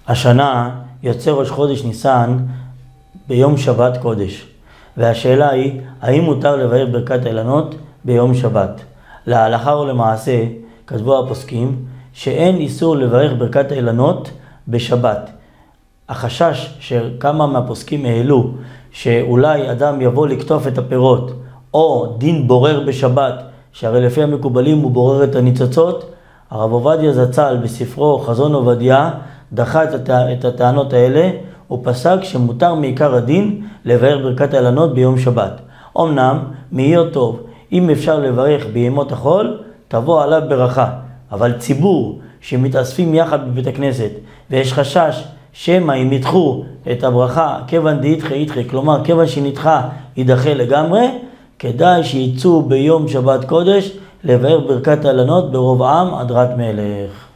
השנה יוצא ראש חודש ניסן ביום שבת קודש, והשאלה היא, האם מותר לבאר ברכת אילנות ביום שבת? להלכה ולמעשה כתבו הפוסקים שאין איסור לברך ברכת אילנות בשבת. החשש שכמה מהפוסקים העלו שאולי אדם יבוא לקטוף את הפירות, או דין בורר בשבת, שהרי לפי המקובלים הוא בורר את הניצוצות, הרב עובדיה זצ"ל בספרו חזון עובדיה דחה את הטענות האלה, הוא פסק שמותר מעיקר הדין לבאר ברכת אילנות ביום שבת. אמנם מאיר טוב, אם אפשר לברך בימות החול, תבוא עליו ברכה, אבל ציבור שמתאספים יחד בבית הכנסת ויש חשש שמא אם ידחו את הברכה כיוון דאידחה, כלומר כיוון שנדחה יידחה לגמרי, כדאי שיצאו ביום שבת קודש לבאר ברכת אילנות ברוב עם הדרת מלך.